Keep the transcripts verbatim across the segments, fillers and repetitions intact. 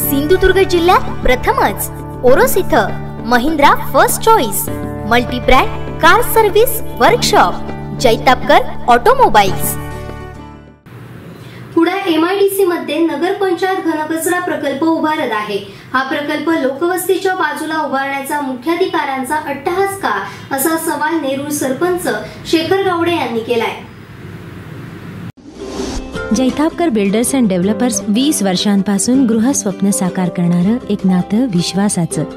सिंधुदुर्ग जिल्ह्यात प्रथमच ओरोस इथं Mahindra first choice multi brand car service workshop Jaitapkar automobiles. पुढे एमआयडीसी मध्ये नगरपंचायत घनकचरा प्रकल्प उभारत आहे। हा प्रकल्प लोकवस्तीच्या बाजूला उभारण्याचा मुख्याधिकाऱ्यांचा अट्टहास का, असा सवाल नेरूळ सरपंच शेखर गावडे यांनी केलाय। जैतापकर बिल्डर्स अँड डेव्हलपर्स वीस वर्षांपासून गृहस्वप्न साकार करणारं एक नातं विश्वासाचं।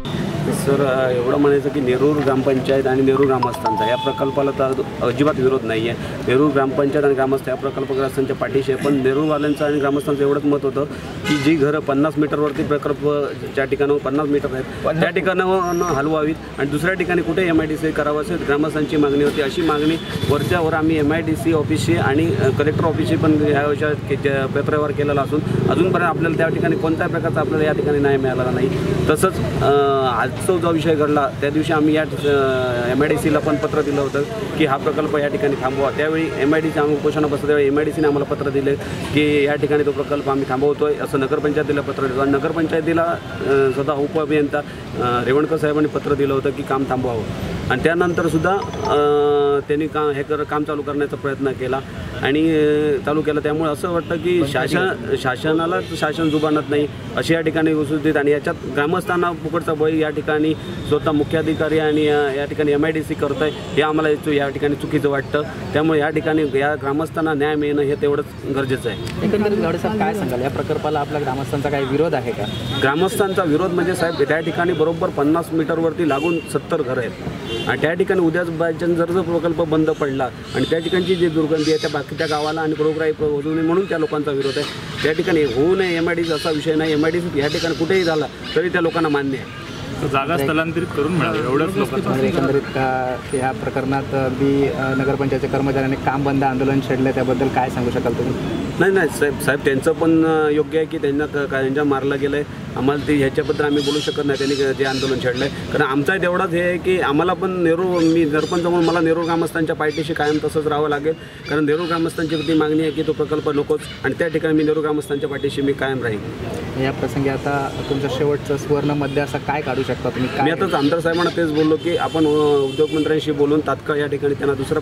सर एवढं म्हणायचं की नेरूळ ग्रामपंचायत आणि नेरूळ ग्रामस्थांचा या प्रकल्पाला तर अजिबात विरोध नाही आहे। नेरूळ ग्रामपंचायत आणि ग्रामस्थ या प्रकल्पग्रस्तांच्या पाठीशी आहे, पण नेरूळवाल्यांचं आणि ग्रामस्थांचं एवढंच मत होतं की जी घरं पन्नास मीटरवरती प्रकल्प ज्या ठिकाणावर पन्नास मीटर आहेत त्या ठिकाणावर हलवावीत आणि दुसऱ्या ठिकाणी कुठे एम आय डी सी करावं असे ग्रामस्थांची मागणी होती। अशी मागणी वरच्यावर आम्ही एम आय डी सी ऑफिसशी आणि कलेक्टर ऑफिसशी पण ह्या विषयात पत्रव्यवहार केलेला असून अजूनपर्यंत आपल्याला त्या ठिकाणी कोणत्याही प्रकारचा आपल्याला या ठिकाणी न्याय मिळाला नाही। तसंच आजचा जो विषय घडला त्या दिवशी आम्ही या एम आय डी सीला पण पत्र दिलं होतं की हा प्रकल्प या ठिकाणी थांबवा। त्यावेळी एम आय डी सी आम्ही उपोषणा बसतो त्यावेळी एम आय डी सीने आम्हाला पत्र दिले की या ठिकाणी तो प्रकल्प आम्ही थांबवतोय असं नगरपंचायतीला पत्र दिलं आणि नगरपंचायतीला स्वतः उपअभियंता रेवणकर साहेबांनी पत्र दिलं होतं की काम थांबवावं आणि त्यानंतरसुद्धा त्यांनी का हे कर काम चालू करण्याचा प्रयत्न केला आणि चालू केलं। त्यामुळे असं वाटतं की शासन शासनाला शासन जुबानत नाही अशी या ठिकाणी वस्तुस्थिती आणि याच्यात ग्रामस्थांना फुकटचा बळी या ठिकाणी स्वतः मुख्याधिकारी आणि या ठिकाणी एम आय डी सी करत आहे हे आम्हाला या ठिकाणी चुकीचं वाटतं। त्यामुळे या ठिकाणी या ग्रामस्थांना न्याय मिळणं हे तेवढंच गरजेचं आहे। एकंदरीत गावडे साहेब काय सांगाल, या प्रकल्पाला आपल्या ग्रामस्थांचा काही विरोध आहे का? ग्रामस्थांचा विरोध म्हणजे साहेब त्या ठिकाणी बरोबर पन्नास मीटरवरती लागून सत्तर घरं आहेत आणि त्या ठिकाणी उद्याच बायचान्स जर जो प्रकल्प बंद पडला आणि त्या ठिकाणची जी दुर्गंधी आहे त्या बाकीच्या गावाला आणि रोगराई होऊ नये म्हणून त्या लोकांचा विरोध आहे। त्या ठिकाणी होऊ नये एम आय डी सी असा विषय नाही, एम आय डी सी या ठिकाणी कुठेही झाला तरी त्या लोकांना मान्य आहे। जागा स्थलांतरित करून मिळावी एवढंच लोकांचं। एकंदरीत ह्या प्रकरणात बी नगरपंचायतच्या कर्मचाऱ्यांनी काम बंद आंदोलन छेडलं त्याबद्दल काय सांगू शकाल तुम्ही? नाही नाही साहेब साहेब त्यांचं पण योग्य आहे की त्यांना त्यांच्या मारलं गेलं आहे। आम्हाला ते ह्याच्याबद्दल आम्ही बोलू शकत नाही त्यांनी जे आंदोलन छेडलं आहे, कारण आमचा तेवढाच हे आहे की आम्हाला पण नेरूळ मी सरपंच म्हणून मला नेरूळ ग्रामस्थांच्या पाठीशी कायम तसंच राहावं लागेल, कारण नेरूळ ग्रामस्थांची ती मागणी आहे की तो प्रकल्प नकोच आणि त्या ठिकाणी मी नेरूळ ग्रामस्थांच्या पाठीशी मी कायम राहील। या प्रसंगी आता तुमचं शेवटचं सुवर्ण मध्य असं काय काढू शकता तुम्ही? मी आताच आमदार साहेबांना तेच बोललो की आपण उद्योगमंत्र्यांशी बोलून तात्काळ या ठिकाणी त्यांना दुसरा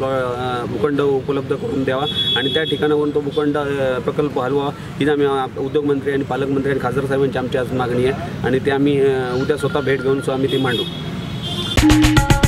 प्र भूखंड उपलब्ध करून द्यावा आणि त्या ठिकाणावरून तो भूखंड प्रकल्प हलवा ही आम्ही उद्योगमंत्री आणि पालकमंत्री आणि खासदार साहेबांची आमची आज मागणी आहे आणि ते आम्ही उद्या स्वतः भेट घेऊन सो आम्ही ती मांडू।